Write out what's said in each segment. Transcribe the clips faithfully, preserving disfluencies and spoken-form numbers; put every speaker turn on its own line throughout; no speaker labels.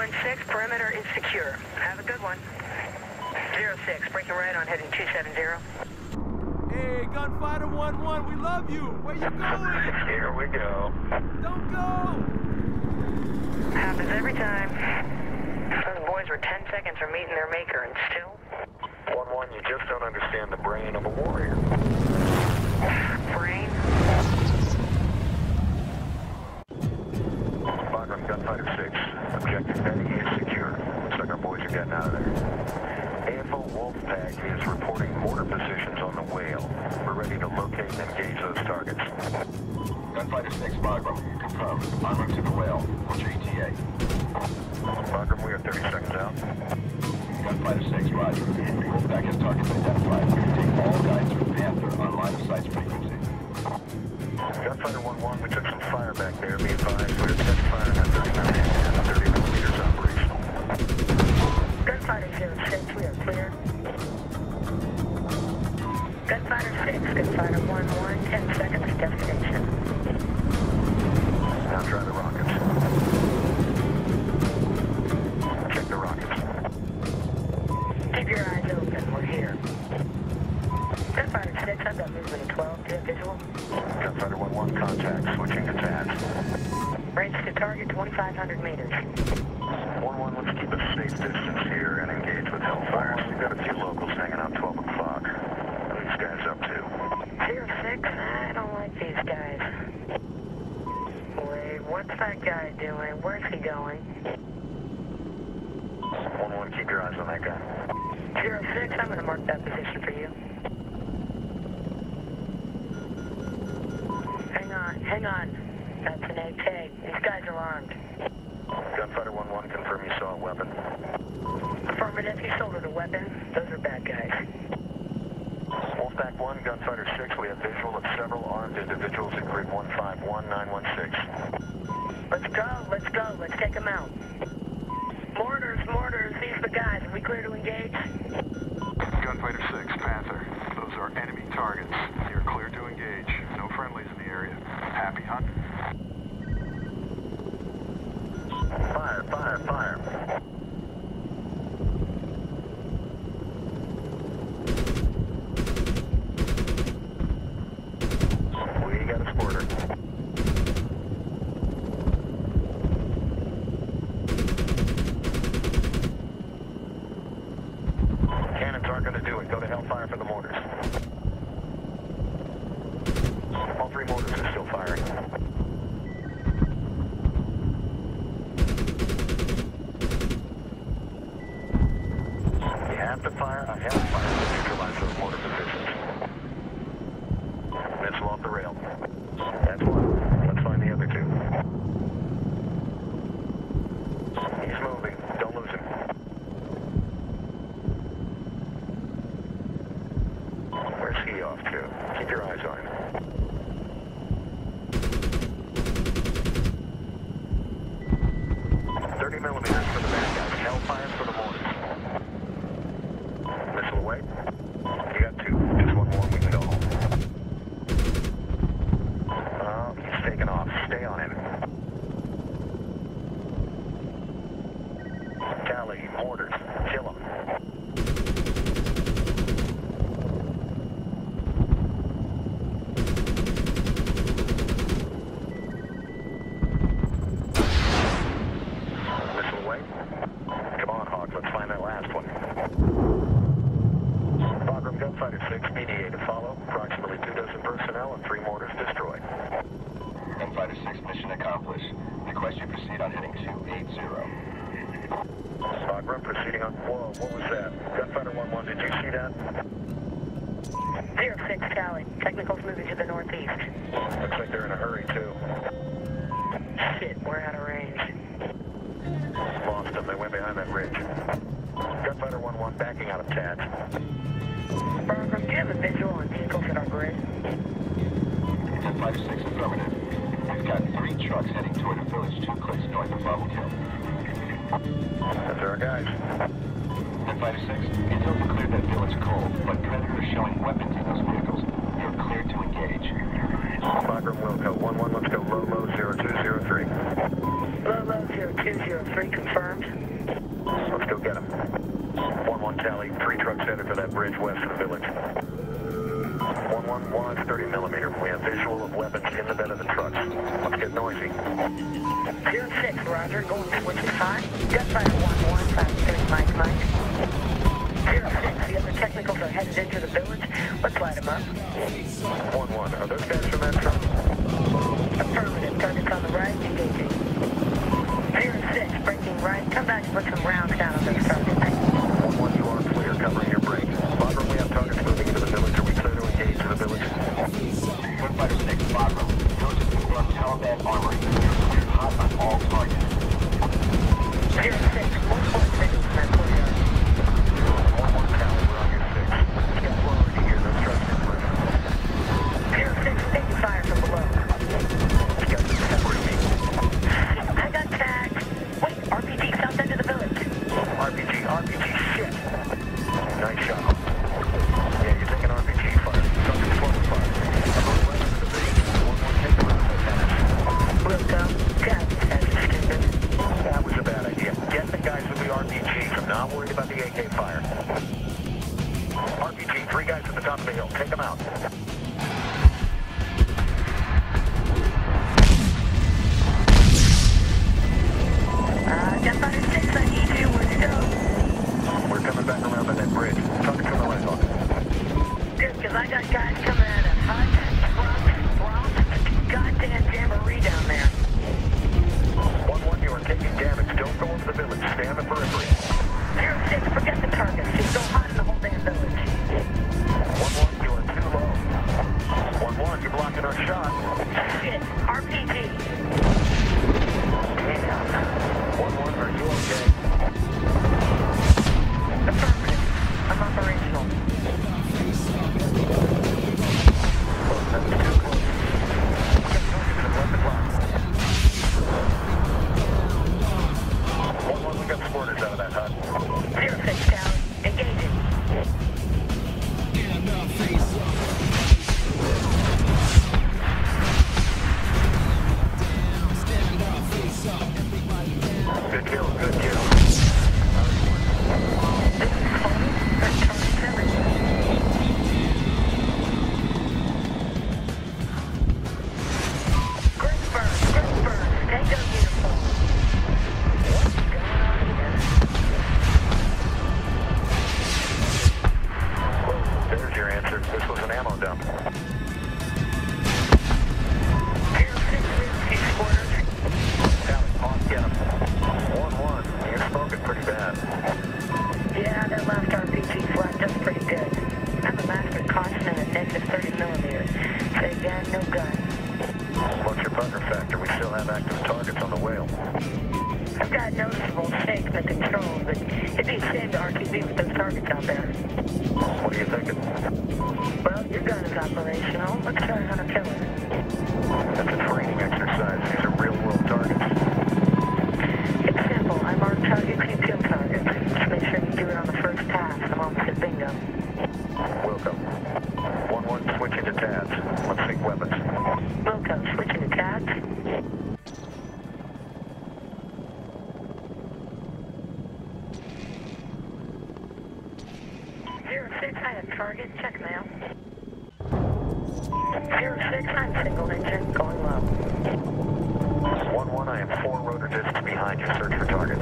one six, perimeter is secure. Have a good one. zero six, breaking right on heading two seven zero.
Hey, Gunfighter one one, we love you. Where you going?
Here we go.
Don't go!
Happens every time. Those boys were ten seconds from meeting their maker, and still...
one one, you just don't understand the brain of a warrior.
Brain?
Bagram, Gunfighter six. Objective Betty is secure. Looks like our boys are getting out of there. A F O Wolfpack is reporting mortar positions on the Whale. We're ready to locate and engage those targets.
Gunfighter six, Bagram. Confirmed. En route to the Whale. What's your E T A?
Bagram, we are thirty seconds out.
Gunfighter six, roger. Wolfpack has targets identified. Take all guides from Panther on line of sight frequency.
Gunfighter one one, we took some fire back there. Be advised, we're set firing at thirty-nine and thirty millimeters operational.
Gunfighter zero six, we are clear. Gunfighter six, Gunfighter one one, ten seconds to destination.
Now try the rockets. Check the rockets.
Keep your eyes open, we're here. Gunfighter six, I've got movement at twelve, do you have visual?
Gunfighter one one, contact, switching to T A S.
Range to target twenty-five hundred meters.
one one, let's keep a safe distance here and engage with Hellfire. We've got a few locals hanging out twelve o'clock. What are these guys up to?
zero six, I don't like these guys. Wait, what's that guy doing? Where's he going?
one one, keep your eyes on that guy.
zero six, I'm going to mark that position for you. Hang on, hang on. That's an A K. These guys are armed.
Gunfighter one one, confirm you saw a weapon.
Affirmative, you shouldered a weapon. Those are bad guys.
Wolfpack one, Gunfighter six, we have visual of several armed individuals at grid one five one nine one six.
Let's go, let's go, let's take them out. Mortars, mortars, these are the guys. Are we clear to engage?
Gunfighter six, Panther. Those are enemy targets. You're clear to engage. No friendlies in the area. Happy hunt.
Fire, fire, fire. We got a sporter. Cannons aren't going to do it. Go to Hellfire for the mortars. All three mortars are still firing. You have to fire a Hellfire to neutralize those mortar positions. Missile off the rail. That's one. Let's find the other two. He's moving. Don't lose him. Where's he off to? Keep your eyes on him. thirty millimeters for the bad guys. Hellfire for the mortars. Missile away. You got two. Just one more and we can go home. Oh, he's taking off. Stay on him. Tally, mortars. Kill him. Missile away. Come on, Hawk. Let's find that last one. Bagram, Gunfighter six, mediate to follow. Approximately two dozen personnel and three mortars destroyed.
Gunfighter six, mission accomplished. Request you proceed on heading two eight zero.
Bagram, proceeding on... Whoa, what was that? Gunfighter one one, did you see that?
zero six, Tally. Technical's moving to the northeast.
Looks like they're in a hurry, too.
Shit, we're out of range.
Lost them. They went behind that ridge. Gunfighter one one, backing out of T A T.
Bagram, do you have a visual on vehicles at our grid?
Gunfighter six, affirmative. We've got three trucks heading toward a village two clicks north of Bravo Kill.
Those are our guys.
Gunfighter six, intel declared that village cold, but Predator is showing weapons in those vehicles. You're cleared to engage.
Bagram, Wilco, one one, let's go low, low, zero two zero three.
Low, low, zero two zero three, confirmed.
headed for that bridge west of the village. one one one, thirty millimeter. We have visual of weapons in the bed of the trucks. Let's get noisy.
zero six, Roger. Going switch is hot. Gunfighter one one, five thirty, Mike, Mike. zero six, the other technicals are headed into the village. Let's light them up.
one one, are those guys from that truck?
Affirmative. Target's on the right, engaging. zero six, breaking right. Come back and put some rounds down on those targets.
one one, you are clear, covering your break. Barbara, we have targets moving into the village. Are we clear to engage in the village?
Gunfighter six, Barbara. Village is confirmed Taliban armory. You're hot on all targets.
zero six, multiple individuals in that courtyard.
one one, Tally, we're on your six. Get forward to hear those trucks in front.
zero six, taking fire from below.
You guys are separate me.
I got tagged. Wait, R P G south end of the village.
R P G, R P G, shit. Nice shot. Yeah, you're taking R P G fire. Something slow fire. I'm going right under the base. one one, take them out of the pass.
We'll go. God, that's stupid.
That was a bad idea. Get the guys with the R P Gs. I'm not worried about the A K fire. R P G, three guys at the top of the hill. Take them out.
Uh, Gunfighter six, I need you. Where'd you go?
We're coming back around by that bridge. Talking from the right on.
Good, because I got guys coming out of Huts, Trump, Bronx, goddamn jamboree down there.
one one, you are taking damage. Don't go into the village. Stay on the periphery.
zero six, forget the targets. Just go hot in the whole damn village.
one one, you are too low. one one, you're blocking our shot.
Shit, R P G.
Damn. one one, are you okay?
Affirmative. I'm operational.
Close, that was too close. Get targets and let the clock. one one, we got sporters out of that hut.
zero six, down. Engaging.
Good kill, good kill.
This is Holmes. There's targets everywhere. Grisburn, Grisburn, Tango uniform. What's going on here?
Whoa, there's your answer. This was an ammo dump.
zero six, real two quarters.
Tally, Hawk, get him. one one, you're smoking pretty bad.
Yeah, that last R P G flagged us pretty good. I'm a master caution and a negative thirty millimeter. Say again, no gun.
What's your partner factor? We still have active targets on the whale.
I've got noticeable shake in the controls, but it'd be a shame to R T B with those targets out there.
What are you thinking?
Well, your gun is operational. Let's try hunter killer.
That's a training exercise. These are real-world targets.
It's simple. I mark targets, you kill targets. Just make sure you do it on the first pass. I'm almost at bingo.
Welcome. one one, switching to T A D S. Let's seek weapons.
Wilco, switching to T A D S. zero six, I have target. Check mail. zero six, I'm single engine. Going low.
one one, I am four rotor discs behind you. Search for targets.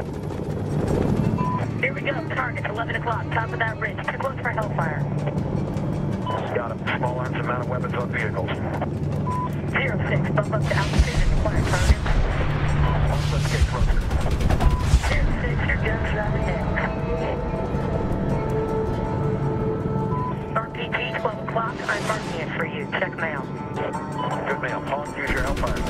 Here we go. Target, eleven o'clock. Top of that ridge. Too close for hellfire.
Got him. Small arms and mounted weapons on vehicles.
zero six, bump up to altitude and acquire target.
Let's get closer.
zero six, your gun's driving in. R P G, twelve o'clock. I'm marking it for you. Check mail.
Good mail. Paul, use your hellfire.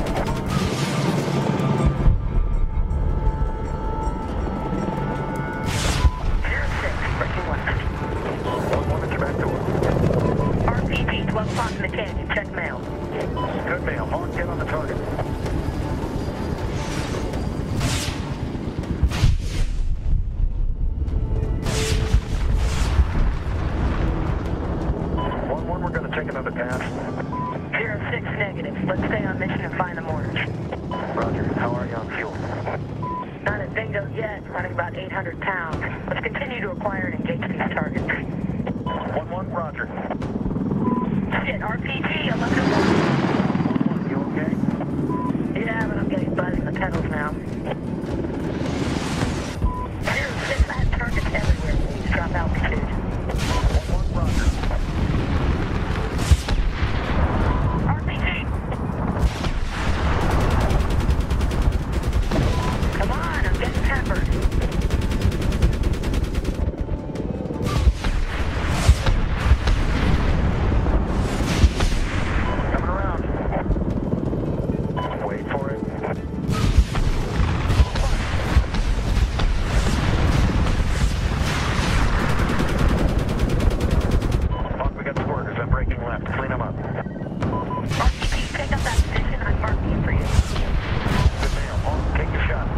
zero six, breaking left.
one one at your back door.
R P G, twelve o'clock in the canyon. Check mail.
Good mail. Hawk, get on the target. one one, we're going to take another pass.
zero six, negative. Let's stay on mission and find the mortars.
Roger. How are you on fuel?
Not at bingo yet. Running about eight hundred pounds. Let's continue to acquire and engage these targets.
one, roger.
Shit, R P G, eleven to one.
You okay?
Yeah, but I'm getting buzzed in the pedals now. Zero six, I have targets everywhere. Please drop altitude.
one, one, roger.
R P G! Come on, I'm getting peppered.
Coming around. Wait for it. Fuck, we got squirters. I'm breaking left. Clean them up.
R P G, take up that position. I'm marking it for you.
Good mail. Hawk, take your shot.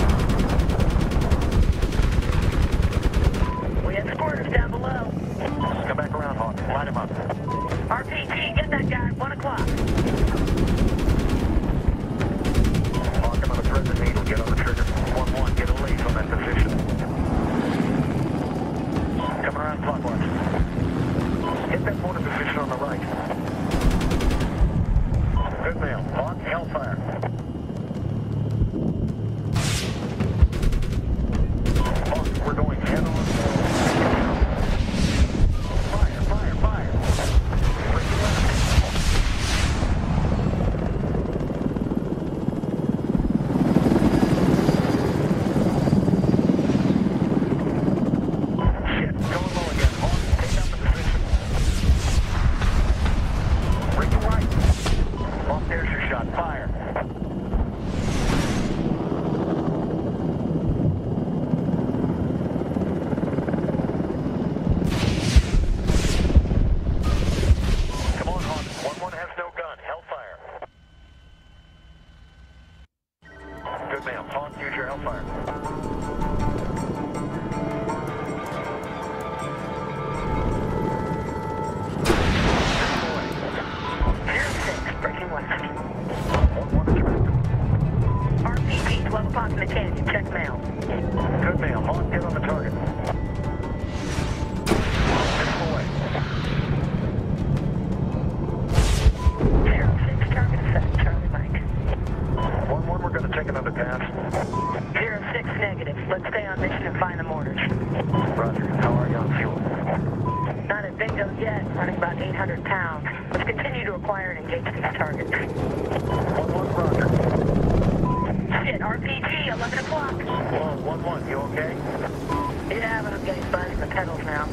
We have squirters down below.
Come back around, Hawk. Line him up.
R P G, get that guy at one o'clock.
Hawk, I'm on the thread the needle. Get on the trigger. one, one, get a lace on that position. Coming around clockwise. Hit that mortar position on the right. Good mail. Hawk, Hellfire. Hawk, we're going head on. Fire, fire, fire. Break your left. Shit, going low again. Hawk, take out the position. Bring it right. Hawk, there's your shot. Fire. Come on, Hawk. one one has no gun. Hellfire. Good mail. Hawk, use your Hellfire.
Zero six, breaking left.
one one is tracking.
R P G, twelve o'clock in the canyon. Check mail.
Good mail. Hawk, get on the target. This away.
Zero six, target set. Charlie Mike.
one one, we're going to take another pass.
Zero six, negative. Let's stay on mission and find the mortars.
Roger. How are you on fuel?
Not at bingo yet, running about eight hundred pounds. Let's continue to acquire and engage these targets.
one one, roger.
Shit, R P G, eleven o'clock.
Whoa, one one, you okay?
Yeah, but I'm getting buzzed in the pedals now.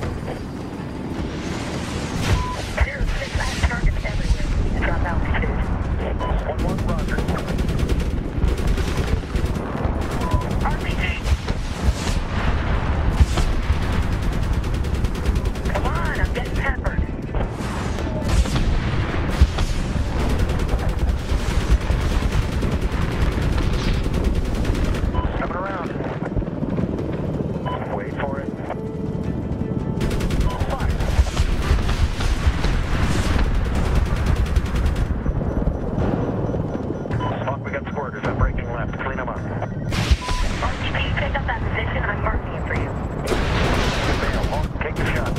Zero six, I have targets everywhere. Please drop altitude.
one one, roger.
R P G! Come on, I'm getting peppered.
Coming around. Wait for it. Fire. Hawk, we got squirters. I'm breaking left. Clean them up.
R P G, take up that position. I'm marking it for you.
Good mail. Hawk, take the shot.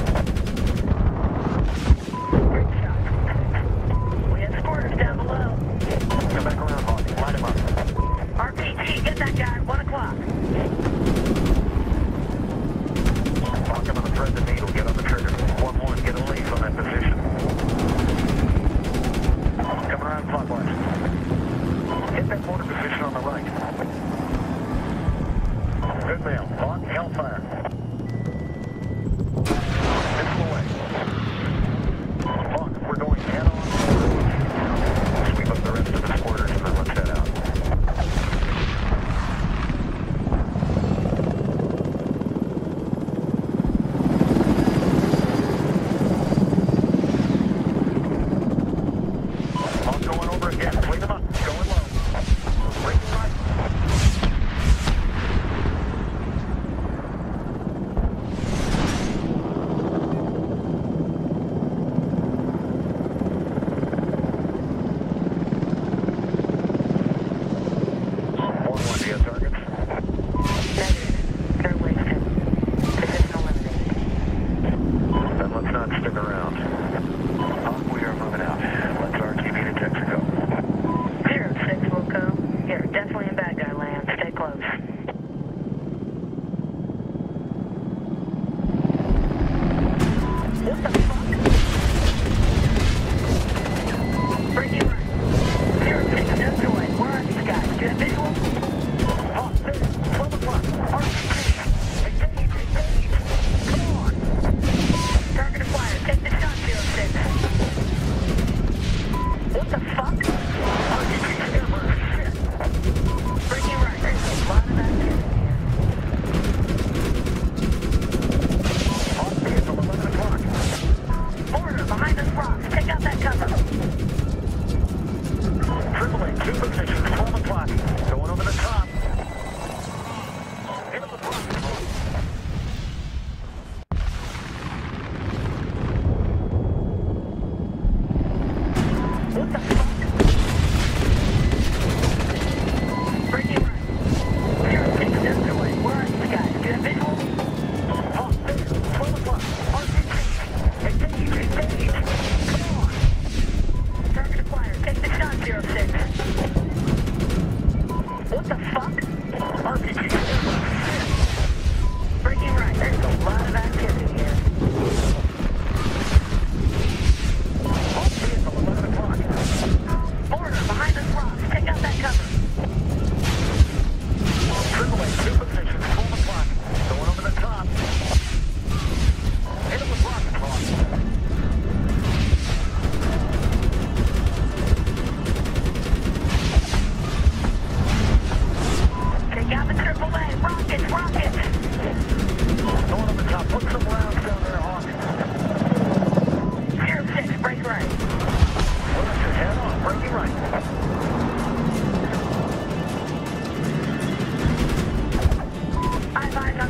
Great shot. We have squirters down below.
Come back around, Hawk. Line him up.
R P G, get that guy at one o'clock.
Hawk, I'm on the thread the needle. Get on the trigger. one one, get a lace on that position. Coming around clockwise. Hit that mortar position on the right. Good mail. Hawk, Hellfire. This way. Hawk, we're going head on. Sweep up the rest of the squirters and then let's head out. Hawk going over again. Clean them up. Going low. Breaking right.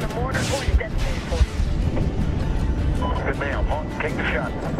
mortar going to detonate for you.
Good mail. Hawk, take the shot.